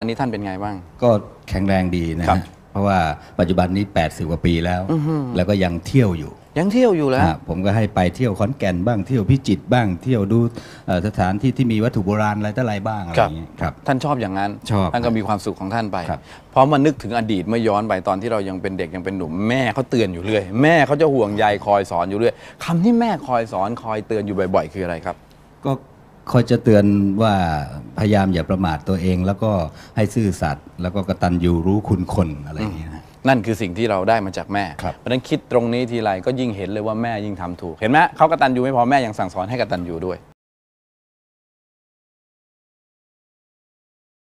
อันนี้ท่านเป็นไงบ้างก็แข็งแรงดีนะฮะเพราะว่าปัจจุบันนี้80 กว่าปีแล้วแล้วก็ยังเที่ยวอยู่ยังเที่ยวอยู่แล้วผมก็ให้ไปเที่ยวขอนแก่นบ้างเที่ยวพิจิตรบ้างเที่ยวดูสถานที่ที่มีวัตถุโบราณอะไรต่ออะไรบ้างอะไรอย่างนี้ครับท่านชอบอย่างนั้นชอบท่านก็มีความสุขของท่านไปเพราะมันนึกถึงอดีตเมื่อย้อนไปตอนที่เรายังเป็นเด็กยังเป็นหนุ่มแม่เขาเตือนอยู่เรื่อยแม่เขาจะห่วงใยคอยสอนอยู่เรื่อยคำที่แม่คอยสอนคอยเตือนอยู่บ่อยๆคืออะไรครับก็คอยจะเตือนว่าพยายามอย่าประมาทตัวเองแล้วก็ให้ซื่อสัตย์แล้วก็กตัญญูรู้คุณคนอะไรอย่างนี้นั่นคือสิ่งที่เราได้มาจากแม่เพราะฉะนั้นคิดตรงนี้ทีไรก็ยิ่งเห็นเลยว่าแม่ยิ่งทำถูกเห็นไหมเขากตัญญูไม่พอแม่ยังสั่งสอนให้กตัญญูด้วย